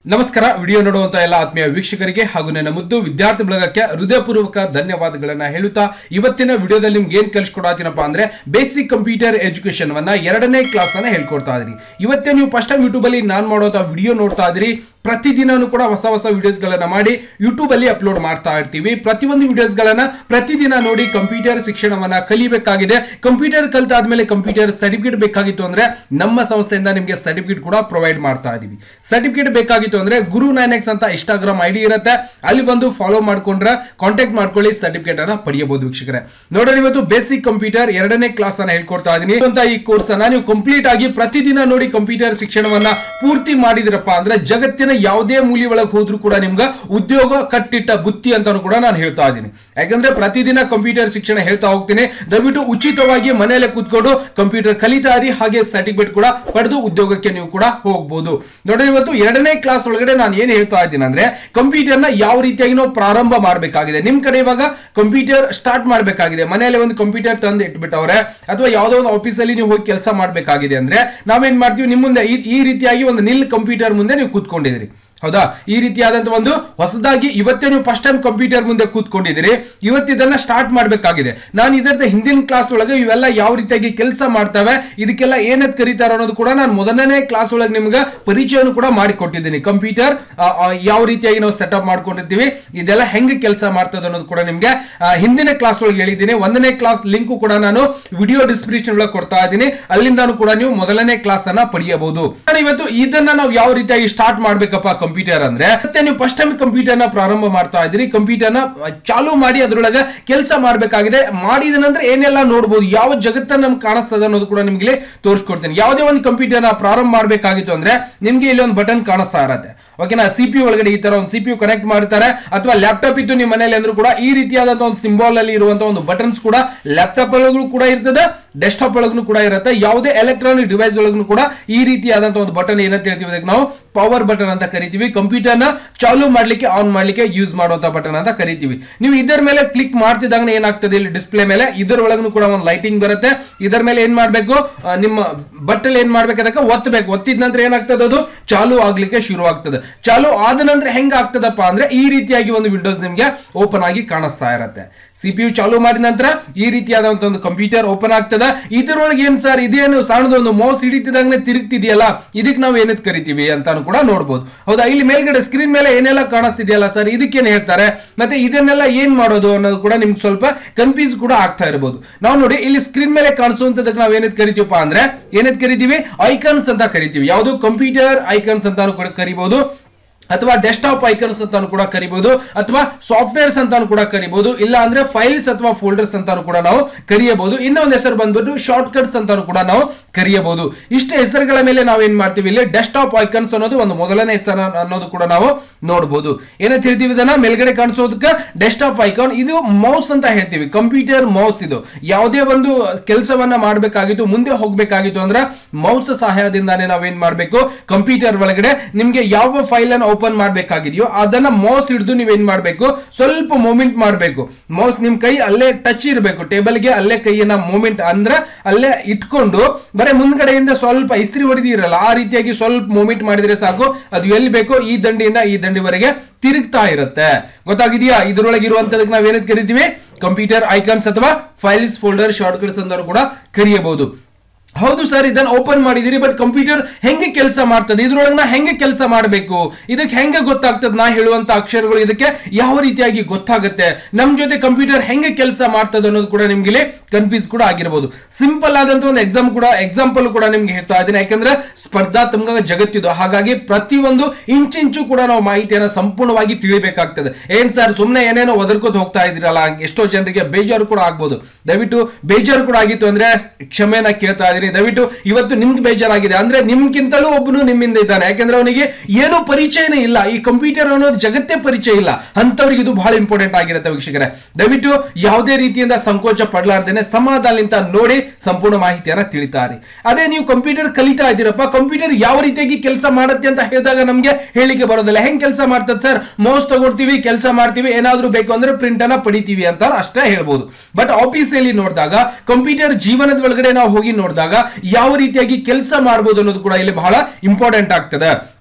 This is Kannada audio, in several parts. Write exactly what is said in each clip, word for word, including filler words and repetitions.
ನಮಸ್ಕಾರ. ವಿಡಿಯೋ ನೋಡುವಂತ ಎಲ್ಲ ಆತ್ಮೀಯ ವೀಕ್ಷಕರಿಗೆ ಹಾಗೂ ನನ್ನ ಮುದ್ದು ವಿದ್ಯಾರ್ಥಿ ಬಳಗಕ್ಕೆ ಹೃದಯಪೂರ್ವಕ ಧನ್ಯವಾದಗಳನ್ನ ಹೇಳುತ್ತಾ ಇವತ್ತಿನ ವಿಡಿಯೋದಲ್ಲಿ ನಿಮ್ಗೆ ಏನ್ ಕಲಿಸ್ಕೊಡಾತೀನಪ್ಪ ಅಂದ್ರೆ ಬೇಸಿಕ್ ಕಂಪ್ಯೂಟರ್ ಎಜುಕೇಶನ್ ವನ್ನ ಎರಡನೇ ಕ್ಲಾಸ್ ಅನ್ನ ಹೇಳ್ಕೊಡ್ತಾ ಇದೀನಿ. ಇವತ್ತೇ ನೀವು ಫಸ್ಟ್ ಟೈಮ್ ಯೂಟ್ಯೂಬ್ ಅಲ್ಲಿ ನಾನು ಮಾಡೋದ ವಿಡಿಯೋ ನೋಡ್ತಾ ಇದ್ರಿ. ಪ್ರತಿದಿನನೂ ಕೂಡ ಹೊಸ ಹೊಸ ವಿಡಿಯೋಸ್ ಗಳನ್ನ ಮಾಡಿ ಯೂಟ್ಯೂಬ್ ಅಲ್ಲಿ ಅಪ್ಲೋಡ್ ಮಾಡ್ತಾ ಇರ್ತೀವಿ. ಪ್ರತಿಯೊಂದು ವಿಡಿಯೋಸ್ ಗಳನ್ನ ಪ್ರತಿದಿನ ನೋಡಿ ಕಂಪ್ಯೂಟರ್ ಶಿಕ್ಷಣವನ್ನ ಕಲಿಬೇಕಾಗಿದೆ. ಕಂಪ್ಯೂಟರ್ ಕಲಿತಾದ್ಮೇಲೆ ಕಂಪ್ಯೂಟರ್ ಸರ್ಟಿಫಿಕೇಟ್ ಬೇಕಾಗಿತ್ತು ಅಂದ್ರೆ ನಮ್ಮ ಸಂಸ್ಥೆಯಿಂದ ನಿಮಗೆ ಸರ್ಟಿಫಿಕೇಟ್ ಕೂಡ ಪ್ರೊವೈಡ್ ಮಾಡ್ತಾ ಇದೀವಿ. ಸರ್ಟಿಫಿಕೇಟ್ ಬೇಕಾಗಿತ್ತು ಅಂದ್ರೆ ಗುರು ನೈನ್ ಎಕ್ಸ್ ಅಂತ ಇನ್ಸ್ಟಾಗ್ರಾಮ್ ಐಡಿ ಇರುತ್ತೆ, ಅಲ್ಲಿ ಬಂದು ಫಾಲೋ ಮಾಡ್ಕೊಂಡ್ರೆ ಕಾಂಟ್ಯಾಕ್ಟ್ ಮಾಡ್ಕೊಳ್ಳಿ, ಸರ್ಟಿಫಿಕೇಟ್ ಅನ್ನ ಪಡೆಯಬಹುದು. ವೀಕ್ಷಕರೇ ನೋಡ್ರಿ, ಇವತ್ತು ಬೇಸಿಕ್ ಕಂಪ್ಯೂಟರ್ ಎರಡನೇ ಕ್ಲಾಸ್ ಅನ್ನ ಹೇಳ್ಕೊಡ್ತಾ ಇದೀನಿ. ಈ ಕೋರ್ಸ್ ಅನ್ನ ನೀವು ಕಂಪ್ಲೀಟ್ ಆಗಿ ಪ್ರತಿದಿನ ನೋಡಿ ಕಂಪ್ಯೂಟರ್ ಶಿಕ್ಷಣವನ್ನ ಪೂರ್ತಿ ಮಾಡಿದಿರಪ್ಪ ಅಂದ್ರೆ ಜಗತ್ತಿನ ಯಾವುದೇ ಮೂಲೆ ಒಳಗೆ ಹೋದ್ರೂ ಕೂಡ ನಿಮ್ಗೆ ಉದ್ಯೋಗ ಕಟ್ಟಿಟ್ಟ ಬುತ್ತಿ ಅಂತಾನು ಕೂಡ ನಾನು ಹೇಳ್ತಾ ಇದ್ದೀನಿ. ಯಾಕಂದ್ರೆ ಪ್ರತಿದಿನ ಕಂಪ್ಯೂಟರ್ ಶಿಕ್ಷಣ ಹೇಳ್ತಾ ಹೋಗ್ತೀನಿ. ದಯವಿಟ್ಟು ಉಚಿತವಾಗಿ ಮನೆಯಲ್ಲೇ ಕೂತ್ಕೊಂಡು ಕಂಪ್ಯೂಟರ್ ಕಲಿತಾರಿ, ಹಾಗೆ ಸರ್ಟಿಫಿಕೇಟ್ ಕೂಡ ಪಡೆದು ಉದ್ಯೋಗಕ್ಕೆ ನೀವು ಕೂಡ ಹೋಗಬಹುದು. ನೋಡಿ, ಇವತ್ತು ಎರಡನೇ ಕ್ಲಾಸ್ ಒಳಗಡೆ ನಾನು ಏನ್ ಹೇಳ್ತಾ ಇದ್ದೀನಿ ಅಂದ್ರೆ ಕಂಪ್ಯೂಟರ್ ನ ಯಾವ ರೀತಿಯಾಗಿ ನಾವು ಪ್ರಾರಂಭ ಮಾಡಬೇಕಾಗಿದೆ. ನಿಮ್ ಕಡೆ ಇವಾಗ ಕಂಪ್ಯೂಟರ್ ಸ್ಟಾರ್ಟ್ ಮಾಡಬೇಕಾಗಿದೆ, ಮನೆಯಲ್ಲಿ ಒಂದು ಕಂಪ್ಯೂಟರ್ ತಂದು ಇಟ್ಬಿಟ್ಟವ್ರೆ ಅಥವಾ ಯಾವುದೋ ಒಂದು ಆಫೀಸ್ ಅಲ್ಲಿ ನೀವು ಹೋಗಿ ಕೆಲಸ ಮಾಡಬೇಕಾಗಿದೆ ಅಂದ್ರೆ ನಾವೇನ್ ಮಾಡ್ತೀವಿ, ನಿಮ್ ಮುಂದೆ ಈ ರೀತಿಯಾಗಿ ಒಂದು ನಿಲ್ ಕಂಪ್ಯೂಟರ್ ಮುಂದೆ ನೀವು ಕೂತ್ಕೊಂಡಿದ್ದೀರಿ. ಹೌದಾ? ಈ ರೀತಿಯಾದಂತ ಒಂದು ಹೊಸದಾಗಿ ಇವತ್ತೇ ನೀವು ಫಸ್ಟ್ ಟೈಮ್ ಕಂಪ್ಯೂಟರ್ ಮುಂದೆ ಕೂತ್ಕೊಂಡಿದ್ದೀರಿ. ಇವತ್ತು ಇದನ್ನ ಸ್ಟಾರ್ಟ್ ಮಾಡಬೇಕಾಗಿದೆ. ನಾನು ಇದರ ಹಿಂದಿನ ಕ್ಲಾಸ್ ಒಳಗೆ ಇವೆಲ್ಲ ಯಾವ ರೀತಿಯಾಗಿ ಕೆಲಸ ಮಾಡ್ತವೆ, ಇದಕ್ಕೆಲ್ಲ ಏನಂತ ಕರೀತಾರೆ ಅನ್ನೋದು ಕೂಡ ನಾನು ಮೊದಲನೇ ಕ್ಲಾಸ್ ಒಳಗೆ ನಿಮ್ಗೆ ಪರಿಚಯವನ್ನು ಕೂಡ ಮಾಡಿಕೊಟ್ಟಿದ್ದೀನಿ. ಕಂಪ್ಯೂಟರ್ ಯಾವ ರೀತಿಯಾಗಿ ನಾವು ಸೆಟಪ್ ಮಾಡ್ಕೊಂಡಿರ್ತೀವಿ, ಇದೆಲ್ಲ ಹೆಂಗೆ ಕೆಲಸ ಮಾಡ್ತದೆ ಅನ್ನೋದು ಕೂಡ ನಿಮ್ಗೆ ಹಿಂದಿನ ಕ್ಲಾಸ್ ಒಳಗೆ ಹೇಳಿದ್ದೀನಿ. ಒಂದನೇ ಕ್ಲಾಸ್ ಲಿಂಕ್ ಕೂಡ ನಾನು ವಿಡಿಯೋ ಡಿಸ್ಕ್ರಿಪ್ಷನ್ ಒಳಗೆ ಕೊಡ್ತಾ ಇದ್ದೀನಿ, ಅಲ್ಲಿಂದಾನು ಕೂಡ ನೀವು ಮೊದಲನೇ ಕ್ಲಾಸ್ ಅನ್ನ ಪಡೆಯಬಹುದು. ಇವತ್ತು ಇದನ್ನ ನಾವು ಯಾವ ರೀತಿಯಾಗಿ ಸ್ಟಾರ್ಟ್ ಮಾಡ್ಬೇಕಪ್ಪ ಕಂಪ್ಯೂಟರ್ ಅಂದ್ರೆ, ಮತ್ತೆ ನೀವು ಫಸ್ಟ್ ಟೈಮ್ ಕಂಪ್ಯೂಟರ್ ನ ಪ್ರಾರಂಭ ಮಾಡ್ತಾ ಇದ್ದೀರಿ, ಕಂಪ್ಯೂಟರ್ ನ ಚಾಲೂ ಮಾಡಿ ಅದ್ರೊಳಗೆ ಕೆಲಸ ಮಾಡಬೇಕಾಗಿದೆ. ಮಾಡಿದ ನಂತರ ಏನೆಲ್ಲ ನೋಡಬಹುದು, ಯಾವ ಜಗತ್ತನ್ನ ನಮ್ಗೆ ಕಾಣಿಸ್ತದೆ ಅನ್ನೋದು ಕೂಡ ನಿಮ್ಗೆ ತೋರಿಸ್ಕೊಡ್ತೀನಿ. ಯಾವುದೇ ಒಂದು ಕಂಪ್ಯೂಟರ್ ನ ಪ್ರಾರಂಭ ಮಾಡಬೇಕಾಗಿತ್ತು ಅಂದ್ರೆ ನಿಮ್ಗೆ ಇಲ್ಲಿ ಒಂದು ಬಟನ್ ಕಾಣಿಸ್ತಾ ಇರತ್ತೆ. ಓಕೆನಾ? ಸಿಪಿ ಒಳಗಡೆ ಈ ತರ ಒಂದು ಸಿಪಿ ಕನೆಕ್ಟ್ ಮಾಡ್ತಾರೆ, ಅಥವಾ ಲ್ಯಾಪ್ಟಾಪ್ ಇತ್ತು ನಿಮ್ಮ ಮನೆಯಲ್ಲಿ ಅಂದ್ರೂ ಕೂಡ ಈ ರೀತಿಯಾದಂತಹ ಒಂದು ಸಿಂಬಾಲ್ ಅಲ್ಲಿ ಇರುವಂತಹ ಒಂದು ಬಟನ್ಸ್ ಕೂಡ ಲ್ಯಾಪ್ಟಾಪ್ ಒಳಗೂ ಕೂಡ ಇರ್ತದೆ, ಡೆಸ್ಕ್ಟಾಪ್ ಒಳಗೂ ಕೂಡ ಇರುತ್ತೆ. ಯಾವುದೇ ಎಲೆಕ್ಟ್ರಾನಿಕ್ ಡಿವೈಸ್ ಒಳಗೂ ಕೂಡ ಈ ರೀತಿಯಾದಂತಹ ಒಂದು ಬಟನ್ ಏನಂತ ಹೇಳ್ತೀವಿ, ಅದಕ್ಕೆ ನಾವು ಪವರ್ ಬಟನ್ ಅಂತ ಕರಿತೀವಿ. ಕಂಪ್ಯೂಟರ್ ನ ಚಾಲೂ ಮಾಡ್ಲಿಕ್ಕೆ ಆನ್ ಮಾಡ್ಲಿಕ್ಕೆ ಯೂಸ್ ಮಾಡುವಂತ ಬಟನ್ ಅಂತ ಕರಿತೀವಿ. ನೀವು ಇದರ ಮೇಲೆ ಕ್ಲಿಕ್ ಮಾಡ್ತಿದ್ದಾಗ ಏನಾಗ್ತದೆ, ಇಲ್ಲಿ ಡಿಸ್ಪ್ಲೇ ಮೇಲೆ ಇದರ ಒಳಗೂ ಕೂಡ ಒಂದು ಲೈಟಿಂಗ್ ಬರುತ್ತೆ. ಇದರ ಮೇಲೆ ಏನ್ ಮಾಡ್ಬೇಕು, ನಿಮ್ಮ ಬಟ್ಟಲ್ ಏನ್ ಮಾಡ್ಬೇಕು, ಅದಕ್ಕೆ ಒತ್ತಬೇಕು. ಒತ್ತಿದ ನಂತರ ಏನಾಗ್ತದೆ, ಅದು ಚಾಲೂ ಆಗ್ಲಿಕ್ಕೆ ಶುರು ಆಗ್ತದೆ. ಚಾಲೂ ಆದ ನಂತರ ಹೆಂಗ ಆಗ್ತದಪ್ಪ ಅಂದ್ರೆ ಈ ರೀತಿಯಾಗಿ ಒಂದು ವಿಂಡೋಸ್ ನಿಮ್ಗೆ ಓಪನ್ ಆಗಿ ಕಾಣಿಸ್ತಾ ಇರತ್ತೆ. ಸಿಪಿಯು ಚಾಲೂ ಮಾಡಿದ ನಂತರ ಈ ರೀತಿಯಾದಂತ ಒಂದು ಕಂಪ್ಯೂಟರ್ ಓಪನ್ ಆಗ್ತದೆ. ಇದರೊಳಗೆ ಏನ್ ಸರ್, ಇದೇನು ಸಣ್ಣದ ಒಂದು ಮೌಸ್ ಹಿಡಿತಿದಾಗನೇ ತಿರುಗ್ತಿದೆಯಲ್ಲ, ಇದಕ್ಕೆ ನಾವು ಏನಂತ ಕರಿತೀವಿ ಅಂತಾನು ಕೂಡ ನೋಡಬಹುದು. ಹೌದಾ? ಇಲ್ಲಿ ಮೇಲ್ಗಡೆ ಸ್ಕ್ರೀನ್ ಮೇಲೆ ಏನೆಲ್ಲ ಕಾಣಿಸ್ತಿದೆಯಲ್ಲ ಸರ್, ಇದಕ್ಕೇನು ಹೇಳ್ತಾರೆ, ಮತ್ತೆ ಇದನ್ನೆಲ್ಲ ಏನ್ ಮಾಡೋದು ಅನ್ನೋದು ಕೂಡ ನಿಮ್ಗೆ ಸ್ವಲ್ಪ ಕನ್ಫ್ಯೂಸ್ ಕೂಡ ಆಗ್ತಾ ಇರಬಹುದು. ನಾವು ನೋಡಿ, ಇಲ್ಲಿ ಸ್ಕ್ರೀನ್ ಮೇಲೆ ಕಾಣಿಸುವಂತದಕ್ಕೆ ನಾವು ಏನಂತ ಕರಿತೀವಪ್ಪ ಅಂದ್ರೆ ಏನಂತ ಕರಿತೀವಿ, ಐಕಾನ್ಸ್ ಅಂತ ಕರಿತೀವಿ. ಯಾವುದು ಕಂಪ್ಯೂಟರ್ ಐಕಾನ್ಸ್ ಅಂತಾನು ಕೂಡ ಕರಿಬಹುದು, ಅಥವಾ ಡೆಸ್ಕ್ಟಾಪ್ ಐಕನ್ಸ್ ಅಂತಾನು ಕೂಡ ಕರಿಬಹುದು, ಅಥವಾ ಸಾಫ್ಟ್ವೇರ್ಸ್ ಅಂತಾನು ಕೂಡ ಕರಿಬಹುದು, ಇಲ್ಲ ಅಂದ್ರೆ ಫೈಲ್ಸ್ ಅಥವಾ ಫೋಲ್ಡರ್ಸ್ ಅಂತಾನು ಕೂಡ ನಾವು ಕರಿಯಬಹುದು. ಇನ್ನೊಂದು ಹೆಸರು ಬಂದ್ಬಿಟ್ಟು ಶಾರ್ಟ್ ಕಟ್ಸ್ ಅಂತಾನು ಕೂಡ ನಾವು ಕರಿಯಬಹುದು. ಇಷ್ಟು ಹೆಸರುಗಳ ಮೇಲೆ ನಾವು ಏನ್ ಮಾಡ್ತೀವಿ, ಇಲ್ಲಿ ಡೆಸ್ಕ್ಟಾಪ್ ಐಕನ್ಸ್ ಅನ್ನೋದು ಒಂದು ಮೊದಲನೇ ಹೆಸರು ಅನ್ನೋದು ಕೂಡ ನಾವು ನೋಡಬಹುದು. ಏನಂತ ಹೇಳ್ತೀವಿ, ಇದನ್ನ ಮೇಲ್ಗಡೆ ಕಾಣಿಸೋದಕ್ಕೆ ಡೆಸ್ಕ್ಟಾಪ್ ಐಕಾನ್. ಇದು ಮೌಸ್ ಅಂತ ಹೇಳ್ತೀವಿ, ಕಂಪ್ಯೂಟರ್ ಮೌಸ್. ಇದು ಯಾವುದೇ ಒಂದು ಕೆಲಸವನ್ನ ಮಾಡಬೇಕಾಗಿತ್ತು, ಮುಂದೆ ಹೋಗ್ಬೇಕಾಗಿತ್ತು ಅಂದ್ರೆ ಮೌಸ್ ಸಹಾಯದಿಂದಾನೇ ನಾವೇನ್ ಮಾಡ್ಬೇಕು, ಕಂಪ್ಯೂಟರ್ ಒಳಗಡೆ ನಿಮ್ಗೆ ಯಾವ ಫೈಲ್ ಅನ್ನು ಓಪನ್ ಮಾಡಬೇಕಾಗಿದೆಯೋ ಅದನ್ನ ಮೌಸ್ ಹಿಡಿದು ನೀವೇನ್ ಮಾಡಬೇಕು, ಸ್ವಲ್ಪ ಮೂವ್ಮೆಂಟ್ ಮಾಡಬೇಕು. ಮೌಸ್ ನಿಮ್ ಕೈ ಅಲ್ಲೇ ಟಚ್ ಇರಬೇಕು, ಟೇಬಲ್ಗೆ ಅಲ್ಲೇ ಕೈಯನ್ನ ಮೂವ್ಮೆಂಟ್ ಅಂದ್ರೆ ಅಲ್ಲೇ ಇಟ್ಕೊಂಡು ಬರೀ ಮುಂದ್ಗಡೆಯಿಂದ ಸ್ವಲ್ಪ ಇಸ್ತ್ರಿ ಹೊಡೆದಿರಲ್ಲ ಆ ರೀತಿಯಾಗಿ ಸ್ವಲ್ಪ ಮೂವ್ಮೆಂಟ್ ಮಾಡಿದ್ರೆ ಸಾಕು, ಅದು ಎಲ್ಲಿ ಬೇಕೋ ಈ ದಂಡಿಯಿಂದ ಈ ದಂಡಿವರೆಗೆ ತಿರುಗ್ತಾ ಇರುತ್ತೆ. ಗೊತ್ತಾಗಿದೆಯಾ? ಇದರೊಳಗೆ ಇರುವಂತದಕ್ಕೆ ನಾವ್ ಏನಂತ ಕರಿತೀವಿ, ಕಂಪ್ಯೂಟರ್ ಐಕಾನ್ಸ್ ಅಥವಾ ಫೈಲ್ಸ್ ಫೋಲ್ಡರ್ ಶಾರ್ಟ್ ಕಟ್ಸ್ ಅಂತ ಕೂಡ ಕರಿಯಬಹುದು. ಹೌದು ಸರ್, ಇದನ್ನ ಓಪನ್ ಮಾಡಿದಿರಿ, ಬಟ್ ಕಂಪ್ಯೂಟರ್ ಹೆಂಗೆ ಕೆಲಸ ಮಾಡ್ತದೆ, ಇದ್ರೊಳಗೆ ನಾ ಹೆಂಗೆ ಕೆಲಸ ಮಾಡಬೇಕು, ಇದಕ್ಕೆ ಹೆಂಗೆ ಗೊತ್ತಾಗ್ತದೆ, ನಾ ಹೇಳುವಂತ ಅಕ್ಷರಗಳು ಇದಕ್ಕೆ ಯಾವ ರೀತಿಯಾಗಿ ಗೊತ್ತಾಗುತ್ತೆ, ನಮ್ ಜೊತೆ ಕಂಪ್ಯೂಟರ್ ಹೆಂಗೆ ಕೆಲಸ ಮಾಡ್ತದೆ ಅನ್ನೋದು ಕೂಡ ನಿಮ್ಗೆ ಕನ್ಫ್ಯೂಸ್ ಕೂಡ ಆಗಿರಬಹುದು. ಸಿಂಪಲ್ ಆದಂತ ಒಂದು ಎಕ್ಸಾಮ್ ಕೂಡ ಎಕ್ಸಾಂಪಲ್ ಕೂಡ ನಿಮ್ಗೆ ಹೇಳ್ತಾ ಇದ್ದೀನಿ. ಯಾಕಂದ್ರೆ ಸ್ಪರ್ಧಾತ್ಮಕ ಜಗತ್ತಿದು, ಹಾಗಾಗಿ ಪ್ರತಿಯೊಂದು ಇಂಚಿಂಚು ಕೂಡ ನಾವು ಮಾಹಿತಿಯನ್ನ ಸಂಪೂರ್ಣವಾಗಿ ತಿಳಿಬೇಕಾಗ್ತದೆ. ಏನ್ ಸರ್ ಸುಮ್ಮನೆ ಏನೇನೋ ಒದರ್ಕೋತ ಹೋಗ್ತಾ ಇದ್ರಲ್ಲ, ಎಷ್ಟೋ ಜನರಿಗೆ ಬೇಜಾರು ಕೂಡ ಆಗ್ಬೋದು. ದಯವಿಟ್ಟು ಬೇಜಾರು ಕೂಡ ಆಗಿತ್ತು ಅಂದ್ರೆ ಕ್ಷಮೆನ ಕೇಳ್ತಾ ಇದ್ರಿ. ದಯವಿಟ್ಟು ಇವತ್ತು ನಿಮ್ಗೆ ಬೇಜಾರಾಗಿದೆ ಅಂದ್ರೆ ನಿಮ್ಗಿಂತಲೂ ಒಬ್ಬನು ನಿಮ್ಮಿಂದ ಇದ್ದಾನೆ. ಯಾಕಂದ್ರೆ ಅವನಿಗೆ ಏನೋ ಪರಿಚಯನೇ ಇಲ್ಲ, ಈ ಕಂಪ್ಯೂಟರ್ ಅನ್ನೋದು ಜಗತ್ತೇ ಪರಿಚಯ ಇಲ್ಲ, ಅಂತವ್ರಿಗೆ ಇದು ಬಹಳ ಇಂಪಾರ್ಟೆಂಟ್ ಆಗಿರುತ್ತೆ. ವೀಕ್ಷಕರೇ ದಯವಿಟ್ಟು ಯಾವುದೇ ರೀತಿಯಿಂದ ಸಂಕೋಚ ಪಡಲಾರ್ದೇನೆ ಸಮಾಧಾನದಿಂದ ನೋಡಿ ಸಂಪೂರ್ಣ ಮಾಹಿತಿಯನ್ನ ತಿಳಿತಾರೆ. ಅದೇ ನೀವು ಕಂಪ್ಯೂಟರ್ ಕಲಿತಾ ಇದ್ದೀರಪ್ಪ, ಕಂಪ್ಯೂಟರ್ ಯಾವ ರೀತಿಯಾಗಿ ಕೆಲಸ ಮಾಡುತ್ತೆ ಅಂತ ಹೇಳಿದಾಗ ನಮ್ಗೆ ಹೇಳಿಕೆ ಬರೋದಿಲ್ಲ. ಹೆಂಗ್ ಕೆಲಸ ಮಾಡ್ತದೆ ಸರ್, ಮೌಸ್ ತಗೊಳ್ತೀವಿ, ಕೆಲಸ ಮಾಡ್ತೀವಿ, ಏನಾದ್ರೂ ಬೇಕು ಅಂದ್ರೆ ಪ್ರಿಂಟ್ ಅನ್ನ ಪಡಿತೀವಿ ಅಂತ ಅಷ್ಟೇ ಹೇಳ್ಬೋದು. ಬಟ್ ಆಫೀಸ್ ಅಲ್ಲಿ ನೋಡಿದಾಗ, ಕಂಪ್ಯೂಟರ್ ಜೀವನದ ಒಳಗಡೆ ನಾವು ಹೋಗಿ ನೋಡಿದಾಗ ಯಾವ ರೀತಿಯಾಗಿ ಕೆಲಸ ಮಾಡಬಹುದು ಅನ್ನೋದು ಕೂಡ ಇಲ್ಲಿ ಬಹಳ ಇಂಪಾರ್ಟೆಂಟ್ ಆಗ್ತದೆ.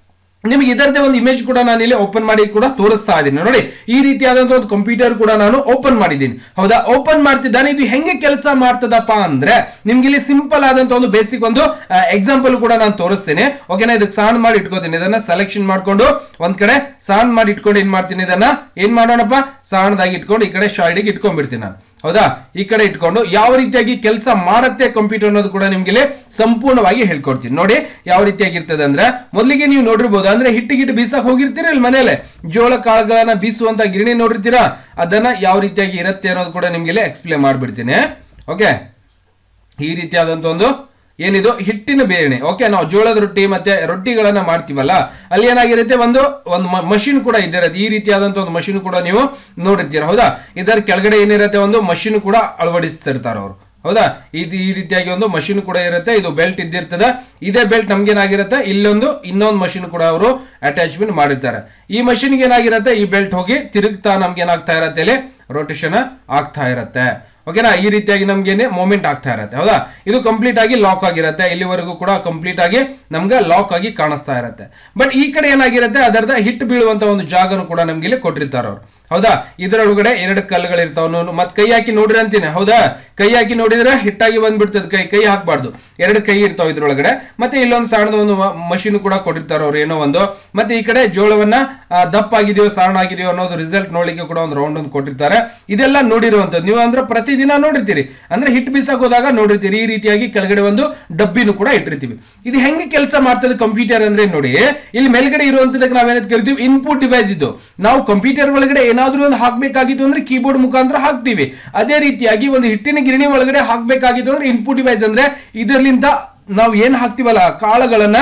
ನಿಮಗೆ ಇದರದೇ ಒಂದು ಇಮೇಜ್ ಕೂಡ ನಾನು ಇಲ್ಲಿ ಓಪನ್ ಮಾಡಿ ಕೂಡ ತೋರಿಸ್ತಾ ಇದ್ದೀನಿ ನೋಡಿ. ಈ ರೀತಿಯಾದಂತಹ ಒಂದು ಕಂಪ್ಯೂಟರ್ ಕೂಡ ನಾನು ಓಪನ್ ಮಾಡಿದ್ದೀನಿ. ಹೌದಾ, ಓಪನ್ ಮಾಡ್ತಿದ್ದಾನೆ. ಇದು ಹೆಂಗೆ ಕೆಲಸ ಮಾಡ್ತದಪ್ಪ ಅಂದ್ರೆ ನಿಮ್ಗೆ ಇಲ್ಲಿ ಸಿಂಪಲ್ ಆದಂತಹ ಒಂದು ಬೇಸಿಕ್ ಒಂದು ಎಕ್ಸಾಂಪಲ್ ಕೂಡ ನಾನು ತೋರಿಸ್ತೇನೆ. ಓಕೆನಾ, ಇದಕ್ಕೆ ಸಾನ್ ಮಾಡಿ ಇಟ್ಕೋತೀನಿ. ಇದನ್ನ ಸೆಲೆಕ್ಷನ್ ಮಾಡ್ಕೊಂಡು ಒಂದ್ ಕಡೆ ಸಾನ್ ಮಾಡಿ ಇಟ್ಕೊಂಡು ಏನ್ ಮಾಡ್ತೀನಿ, ಇದನ್ನ ಏನ್ ಮಾಡೋಣಪ್ಪ, ಸಾಣದಾಗಿ ಇಟ್ಕೊಂಡು ಈ ಕಡೆ ಶಾರ್ಡಿಗೆ ಇಟ್ಕೊಂಡ್ಬಿಡ್ತೀನಿ ನಾನು. ಹೌದಾ, ಈ ಕಡೆ ಇಟ್ಕೊಂಡು ಯಾವ ರೀತಿಯಾಗಿ ಕೆಲಸ ಮಾಡುತ್ತೆ ಕಂಪ್ಯೂಟರ್ ಅನ್ನೋದು ಕೂಡ ನಿಮ್ಗೆ ಸಂಪೂರ್ಣವಾಗಿ ಹೇಳ್ಕೊಡ್ತೀನಿ ನೋಡಿ. ಯಾವ ರೀತಿಯಾಗಿ ಇರ್ತದೆ ಅಂದ್ರೆ ಮೊದಲಿಗೆ ನೀವು ನೋಡಿರ್ಬೋದು, ಅಂದ್ರೆ ಹಿಟ್ಟು ಗಿಟ್ಟು ಬೀಸಕ್ ಹೋಗಿರ್ತೀರ ಇಲ್ಲಿ ಮನೇಲೆ, ಜೋಳ ಕಾಳುಗಳನ್ನ ಬೀಸುವಂತ ಗಿರಣಿ ನೋಡಿರ್ತೀರಾ, ಅದನ್ನ ಯಾವ ರೀತಿಯಾಗಿ ಇರುತ್ತೆ ಅನ್ನೋದು ಕೂಡ ನಿಮ್ಗೆ ಎಕ್ಸ್ಪ್ಲೇನ್ ಮಾಡ್ಬಿಡ್ತೀನಿ. ಓಕೆ, ಈ ರೀತಿಯಾದಂತ ಒಂದು ಏನಿದು ಹಿಟ್ಟಿನ ಬೇರಣೆ. ಓಕೆ, ನಾವು ಜೋಳದ ರೊಟ್ಟಿ ಮತ್ತೆ ರೊಟ್ಟಿಗಳನ್ನ ಮಾಡ್ತೀವಲ್ಲ, ಅಲ್ಲಿ ಏನಾಗಿರುತ್ತೆ, ಒಂದು ಒಂದು ಮಷಿನ್ ಕೂಡ ಇದಿರುತ್ತೆ. ಈ ರೀತಿಯಾದಂತ ಒಂದು ಮಷಿನ್ ಕೂಡ ನೀವು ನೋಡಿರ್ತೀರ. ಹೌದಾ, ಇದರ ಕೆಳಗಡೆ ಏನಿರುತ್ತೆ, ಒಂದು ಮಷಿನ್ ಕೂಡ ಅಳವಡಿಸ್ತಿರ್ತಾರೆ ಅವರು. ಹೌದಾ, ಇದು ಈ ರೀತಿಯಾಗಿ ಒಂದು ಮಷಿನ್ ಕೂಡ ಇರುತ್ತೆ. ಇದು ಬೆಲ್ಟ್ ಇದ್ದಿರ್ತದೆ. ಇದೇ ಬೆಲ್ಟ್ ನಮ್ಗೆ ಏನಾಗಿರುತ್ತೆ, ಇಲ್ಲೊಂದು ಇನ್ನೊಂದು ಮಷಿನ್ ಕೂಡ ಅವರು ಅಟ್ಯಾಚ್ಮೆಂಟ್ ಮಾಡಿರ್ತಾರೆ. ಈ ಮಷಿನ್ಗೆ ಏನಾಗಿರುತ್ತೆ, ಈ ಬೆಲ್ಟ್ ಹೋಗಿ ತಿರುಗ್ತಾ ನಮ್ಗೆ ಏನಾಗ್ತಾ ಇರತ್ತೆ, ಇಲ್ಲಿ ರೊಟೇಷನ್ ಆಗ್ತಾ ಇರತ್ತೆ. ಓಕೆನಾ, ಈ ರೀತಿಯಾಗಿ ನಮ್ಗೆ ಮೂವ್ಮೆಂಟ್ ಆಗ್ತಾ ಇರತ್ತೆ. ಹೌದಾ, ಇದು ಕಂಪ್ಲೀಟ್ ಆಗಿ ಲಾಕ್ ಆಗಿರುತ್ತೆ. ಇಲ್ಲಿವರೆಗೂ ಕೂಡ ಕಂಪ್ಲೀಟ್ ಆಗಿ ನಮ್ಗೆ ಲಾಕ್ ಆಗಿ ಕಾಣಿಸ್ತಾ ಇರತ್ತೆ. ಬಟ್ ಈ ಕಡೆ ಏನಾಗಿರುತ್ತೆ, ಅದರದ ಹಿಟ್ಟು ಬೀಳುವಂತ ಒಂದು ಜಾಗನು ಕೂಡ ನಮ್ಗೆ ಇಲ್ಲಿ ಕೊಟ್ಟಿರ್ತಾರ ಅವ್ರು. ಹೌದಾ, ಇದರೊಳಗಡೆ ಎರಡು ಕಲ್ಲುಗಳು ಇರ್ತಾವ. ಮತ್ ಕೈ ಹಾಕಿ ನೋಡ್ರಿ ಅಂತೀನಿ. ಹೌದಾ, ಕೈ ಹಾಕಿ ನೋಡಿದ್ರೆ ಹಿಟ್ಟಾಗಿ ಬಂದ್ಬಿಡ್ತದೆ. ಕೈ ಕೈ ಹಾಕ್ಬಾರ್ದು, ಎರಡು ಕೈ ಇರ್ತಾವ ಇದ್ರೊಳಗಡೆ. ಮತ್ತೆ ಇಲ್ಲೊಂದು ಸಣ್ಣದ ಒಂದು ಮಷಿನ್ ಕೂಡ ಕೊಟ್ಟಿರ್ತಾರ ಅವ್ರು, ಏನೋ ಒಂದು. ಮತ್ತೆ ಈ ಕಡೆ ಜೋಳವನ್ನ ದಪ್ಪ ಆಗಿದೆಯೋ ಸಣ್ಣ ಆಗಿದೆಯೋ ಅನ್ನೋದು ರಿಸಲ್ಟ್ ನೋಡ್ಲಿಕ್ಕೆ ಕೂಡ ಒಂದು ರೌಂಡ್ ಒಂದು ಕೊಟ್ಟಿರ್ತಾರೆ. ಇದೆಲ್ಲ ನೋಡಿರುವಂತದ್ದು ನೀವು, ಅಂದ್ರೆ ಪ್ರತಿದಿನ ನೋಡಿರ್ತೀರಿ, ಅಂದ್ರೆ ಹಿಟ್ ಬೀಸಕ್ ಹೋದಾಗ ನೋಡಿರ್ತೀರಿ. ಈ ರೀತಿಯಾಗಿ ಕೆಳಗಡೆ ಒಂದು ಡಬ್ಬಿನೂ ಕೂಡ ಇಟ್ಟಿರ್ತೀವಿ. ಇದು ಹೆಂಗೆ ಕೆಲಸ ಮಾಡ್ತದೆ ಕಂಪ್ಯೂಟರ್ ಅಂದ್ರೆ ನೋಡಿ, ಇಲ್ಲಿ ಮೇಲ್ಗಡೆ ಇರುವಂತದಕ್ಕೆ ನಾವೇನಂತ ಕರಿತೀವಿ, ಇನ್ಪುಟ್ ಡಿವೈಸ್. ಇದು ನಾವು ಕಂಪ್ಯೂಟರ್ ಒಳಗಡೆ ಏನಾದ್ರೂ ಒಂದು ಹಾಕ್ಬೇಕಾಗಿತ್ತು ಅಂದ್ರೆ ಕೀಬೋರ್ಡ್ ಮುಖಾಂತರ ಹಾಕ್ತೀವಿ. ಅದೇ ರೀತಿಯಾಗಿ ಒಂದು ಹಿಟ್ಟಿನ ಗಿರಣಿ ಒಳಗಡೆ ಹಾಕ್ಬೇಕಾಗಿತ್ತು ಅಂದ್ರೆ ಇನ್ಪುಟ್ ಡಿವೈಸ್ ಅಂದ್ರೆ ಇದರಿಂದ ನಾವು ಏನ್ ಹಾಕ್ತಿವಲ್ಲ ಕಾಳುಗಳನ್ನ,